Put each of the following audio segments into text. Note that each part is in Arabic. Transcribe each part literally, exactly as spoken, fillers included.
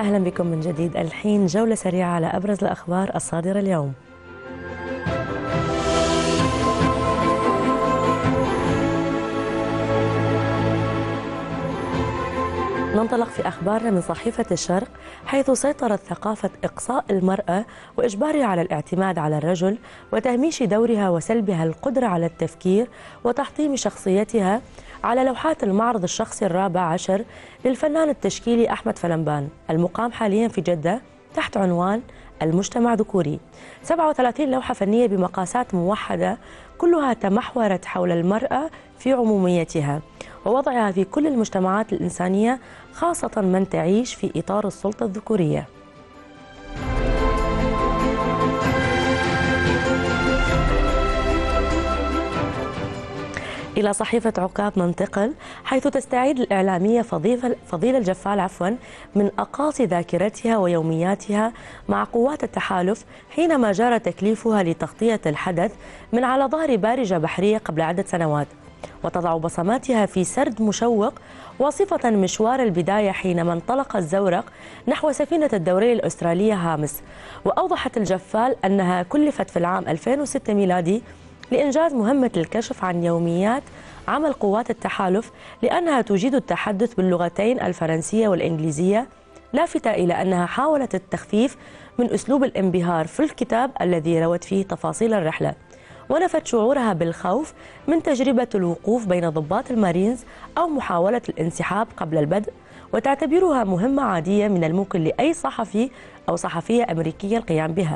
أهلا بكم من جديد. الحين جولة سريعة على أبرز الأخبار الصادرة اليوم. ننطلق في أخبارنا من صحيفة الشرق، حيث سيطرت ثقافة إقصاء المرأة وإجبارها على الاعتماد على الرجل وتهميش دورها وسلبها القدرة على التفكير وتحطيم شخصيتها على لوحات المعرض الشخصي الرابع عشر للفنان التشكيلي أحمد فلمبان، المقام حاليا في جدة تحت عنوان المجتمع ذكوري. سبعة وثلاثين لوحة فنية بمقاسات موحدة كلها تمحورت حول المرأة في عموميتها ووضعها في كل المجتمعات الإنسانية، خاصة من تعيش في إطار السلطة الذكورية. إلى صحيفة عكاظ ننتقل، حيث تستعيد الإعلامية فضيلة الجفال عفوا من أقاصي ذاكرتها ويومياتها مع قوات التحالف حينما جرى تكليفها لتغطية الحدث من على ظهر بارجة بحرية قبل عدة سنوات، وتضع بصماتها في سرد مشوق واصفة مشوار البداية حينما انطلق الزورق نحو سفينة الدورية الأسترالية هامس. وأوضحت الجفال أنها كلفت في العام ألفين وستة ميلادي لإنجاز مهمة الكشف عن يوميات عمل قوات التحالف لأنها تجيد التحدث باللغتين الفرنسية والإنجليزية، لافتة إلى أنها حاولت التخفيف من أسلوب الانبهار في الكتاب الذي روت فيه تفاصيل الرحلة، ونفت شعورها بالخوف من تجربة الوقوف بين ضباط المارينز أو محاولة الانسحاب قبل البدء، وتعتبرها مهمة عادية من الممكن لأي صحفي أو صحفية أمريكية القيام بها.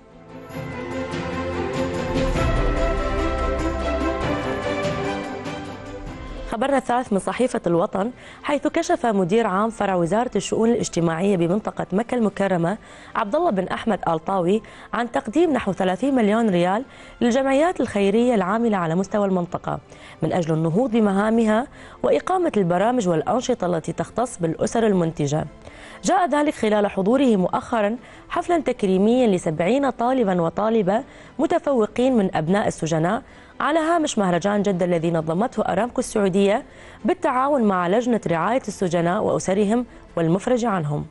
خبرنا الثالث من صحيفة الوطن، حيث كشف مدير عام فرع وزارة الشؤون الاجتماعية بمنطقة مكة المكرمة عبد الله بن أحمد آلطاوي عن تقديم نحو ثلاثين مليون ريال للجمعيات الخيرية العاملة على مستوى المنطقة من أجل النهوض بمهامها وإقامة البرامج والأنشطة التي تختص بالأسر المنتجة. جاء ذلك خلال حضوره مؤخرا حفلا تكريميا لسبعين طالبا وطالبة متفوقين من أبناء السجناء على هامش مهرجان جدة الذي نظمته أرامكو السعودية بالتعاون مع لجنة رعاية السجناء وأسرهم والمفرج عنهم.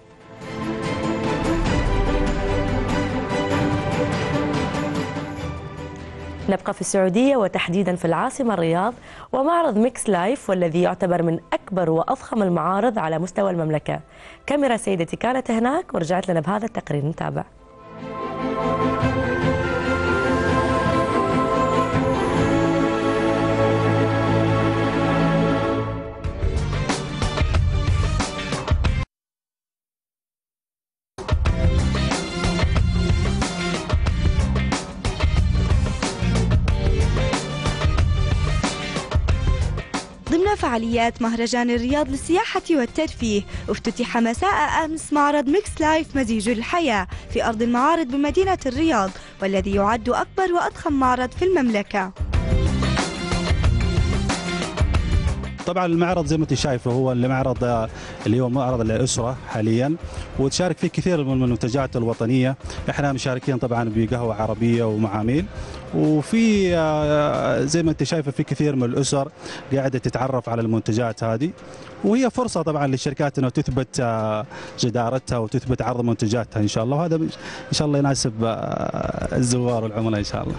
نبقى في السعودية وتحديدا في العاصمة الرياض، ومعرض ميكس لايف والذي يعتبر من أكبر وأضخم المعارض على مستوى المملكة. كاميرا سيدتي كانت هناك ورجعت لنا بهذا التقرير، نتابع. ضمن فعاليات مهرجان الرياض للسياحة والترفيه، افتتح مساء أمس معرض ميكس لايف مزيج الحياة في أرض المعارض بمدينة الرياض، والذي يعد أكبر وأضخم معرض في المملكة. طبعا المعرض زي ما انت شايفه هو المعرض اللي هو معرض الاسره حاليا، وتشارك فيه كثير من المنتجات الوطنيه. احنا مشاركين طبعا بقهوه عربيه ومعاميل، وفي زي ما انت شايفه في كثير من الاسر قاعده تتعرف على المنتجات هذه، وهي فرصه طبعا للشركات انها تثبت جدارتها وتثبت عرض منتجاتها ان شاء الله، وهذا ان شاء الله يناسب الزوار والعملاء ان شاء الله.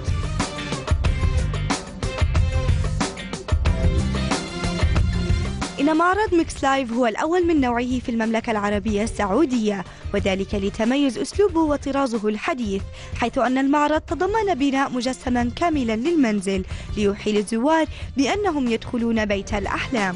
إن معرض ميكس لايف هو الأول من نوعه في المملكة العربية السعودية، وذلك لتميز أسلوبه وطرازه الحديث، حيث أن المعرض تضمن بناء مجسما كاملا للمنزل ليوحي للزوار بأنهم يدخلون بيت الأحلام.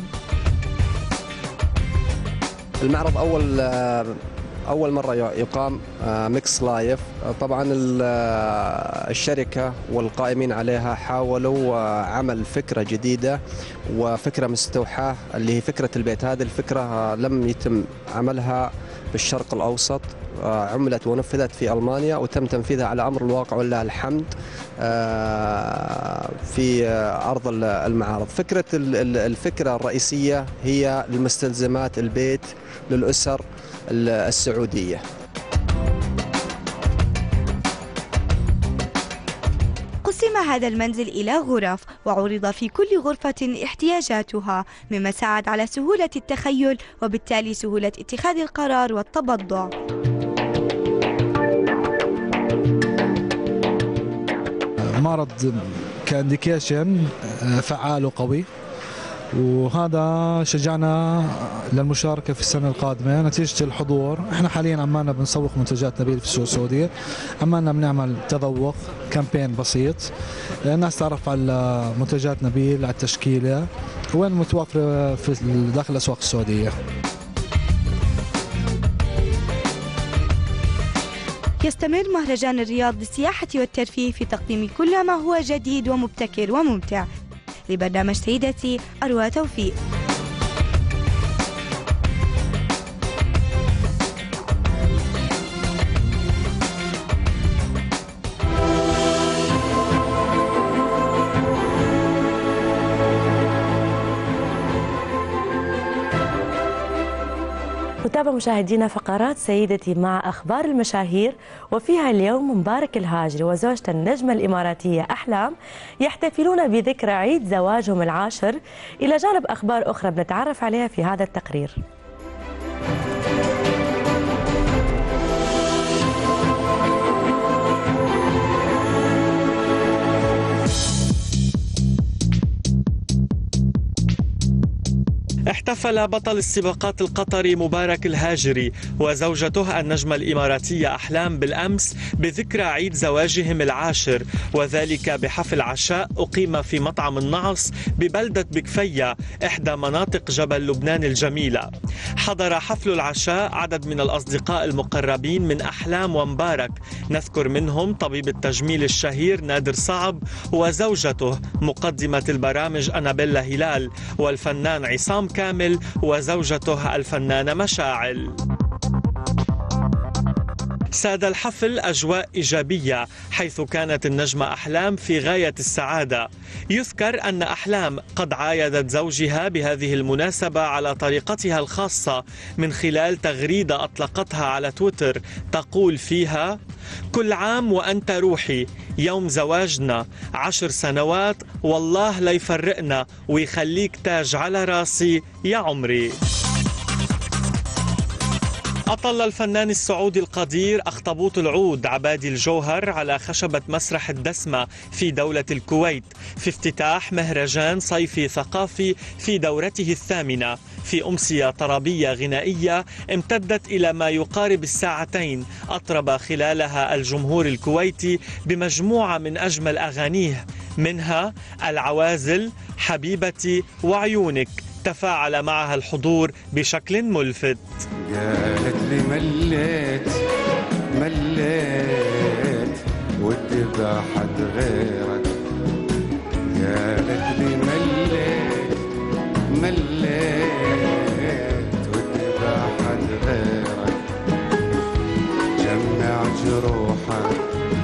المعرض أول أول مرة يقام ميكس لايف. طبعا الشركة والقائمين عليها حاولوا عمل فكرة جديدة وفكرة مستوحاة اللي هي فكرة البيت. هذه الفكرة لم يتم عملها بالشرق الأوسط، عملت ونفذت في ألمانيا وتم تنفيذها على أمر الواقع ولله الحمد في أرض المعارض. فكرة الفكرة الرئيسية هي المستلزمات البيت للأسر السعودية. قسم هذا المنزل إلى غرف، وعرض في كل غرفة احتياجاتها، مما ساعد على سهولة التخيل وبالتالي سهولة اتخاذ القرار والتبضع. معرض كانديكيشن فعال وقوي، وهذا شجعنا للمشاركة في السنة القادمة نتيجة الحضور. احنا حاليا عمالنا بنسوق منتجات نبيل في السوق السعودية، عمالنا بنعمل تذوق كامبين بسيط، الناس تعرف على منتجات نبيل، على التشكيلة وين متوفرة في داخل الأسواق السعودية. يستمر مهرجان الرياض للسياحة والترفيه في تقديم كل ما هو جديد ومبتكر وممتع. لبرنامج سيدتي، أروى توفيق. نتابع مشاهدينا فقرات سيدتي مع أخبار المشاهير، وفيها اليوم مبارك الهاجري وزوجته النجمة الإماراتية أحلام يحتفلون بذكرى عيد زواجهم العاشر، إلى جانب أخبار أخرى بنتعرف عليها في هذا التقرير. احتفل بطل السباقات القطري مبارك الهاجري وزوجته النجمة الإماراتية أحلام بالأمس بذكرى عيد زواجهم العاشر، وذلك بحفل عشاء أقيم في مطعم النعص ببلدة بكفية إحدى مناطق جبل لبنان الجميلة. حضر حفل العشاء عدد من الأصدقاء المقربين من أحلام ومبارك، نذكر منهم طبيب التجميل الشهير نادر صعب وزوجته مقدمة البرامج أنابيلا هلال، والفنان عصام كامل وزوجته الفنانة مشاعل. ساد الحفل أجواء إيجابية، حيث كانت النجمة أحلام في غاية السعادة. يذكر أن أحلام قد عايدت زوجها بهذه المناسبة على طريقتها الخاصة من خلال تغريدة أطلقتها على تويتر تقول فيها: كل عام وأنت روحي، يوم زواجنا عشر سنوات، والله لا يفرقنا ويخليك تاج على راسي يا عمري. أطل الفنان السعودي القدير أخطبوط العود عبادي الجوهر على خشبة مسرح الدسمة في دولة الكويت في افتتاح مهرجان صيفي ثقافي في دورته الثامنة، في أمسية طربية غنائية امتدت إلى ما يقارب الساعتين، أطرب خلالها الجمهور الكويتي بمجموعة من أجمل أغانيه، منها العوازل، حبيبتي، وعيونك. تفاعل معها الحضور بشكل ملفت. قالت لي مليت مليت ودي بحد غيرك، قالت لي مليت مليت ودي بحد غيرك، جمع جروحك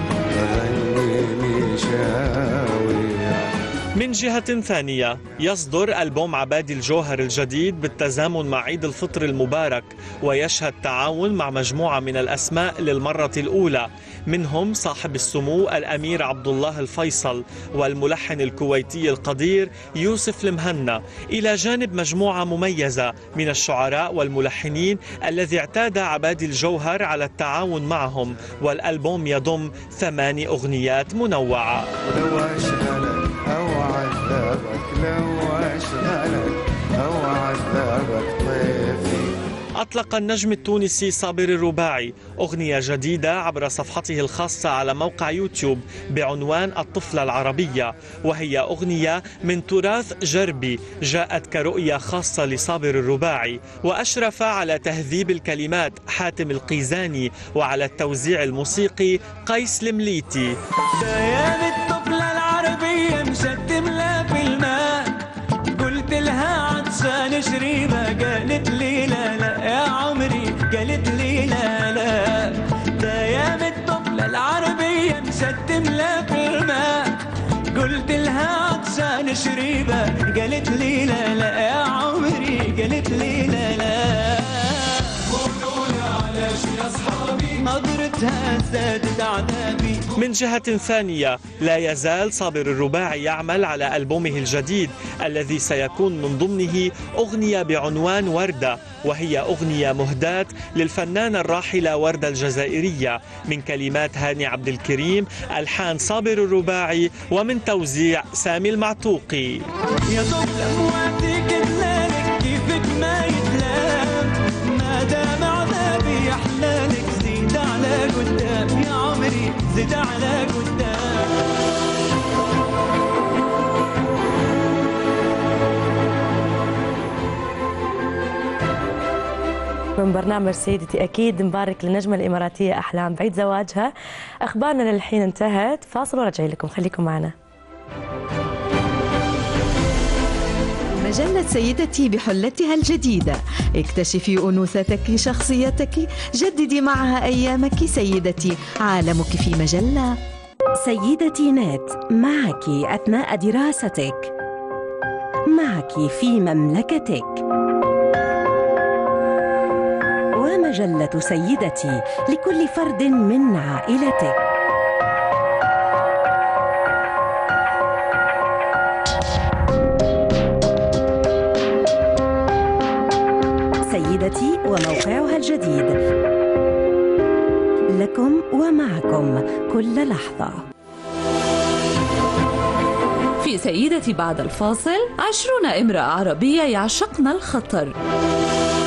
غنيني شاوية. من جهة ثانية، يصدر ألبوم عبادي الجوهر الجديد بالتزامن مع عيد الفطر المبارك، ويشهد تعاون مع مجموعة من الأسماء للمرة الأولى، منهم صاحب السمو الأمير عبد الله الفيصل والملحن الكويتي القدير يوسف المهنا، إلى جانب مجموعة مميزة من الشعراء والملحنين الذي اعتاد عبادي الجوهر على التعاون معهم، والألبوم يضم ثماني أغنيات منوعة. لو أشغلك أو عذابك، لو أشغلك أو عذابك طيفي. أطلق النجم التونسي صابر الرباعي أغنية جديدة عبر صفحته الخاصة على موقع يوتيوب بعنوان الطفلة العربية، وهي أغنية من تراث جربي جاءت كرؤية خاصة لصابر الرباعي، وأشرف على تهذيب الكلمات حاتم القيزاني وعلى التوزيع الموسيقي قيس المليتي. ديان الطفلة العربية مشتم لها في الماء، قلت لها عطشان شريبة، قالت لي لا لا يا عمري، قالت لي لا لا. ديان الطفلة العربية مشتم لها في الماء، قلت لها عطشان شريبة، قالت لي لا لا يا عمري، قالت لي لا لا. قولوا على نظرتها زادت عذابي. من جهة ثانية لا يزال صابر الرباعي يعمل على ألبومه الجديد الذي سيكون من ضمنه أغنية بعنوان وردة، وهي أغنية مهداة للفنانة الراحلة وردة الجزائرية، من كلمات هاني عبد الكريم، ألحان صابر الرباعي، ومن توزيع سامي المعتوقي. يا طفل أمواتي كدلالك كيفك ما يتلام، ما دام عذابي أحلالك زيد على قدام يا عمري زيد على قدام. من برنامج سيدتي أكيد نبارك للنجمة الإماراتية أحلام بعيد زواجها. أخبارنا للحين انتهت، فاصل ورجعي لكم، خليكم معنا. مجلة سيدتي بحلتها الجديدة، اكتشفي أنوثتك شخصيتك، جددي معها أيامك. سيدتي عالمك في مجلة. سيدتي نت معك أثناء دراستك، معك في مملكتك. ومجلة سيدتي لكل فرد من عائلتك. سيدتي وموقعها الجديد، لكم ومعكم كل لحظة. في سيدتي بعد الفاصل، عشرون امرأة عربية يعشقن الخطر.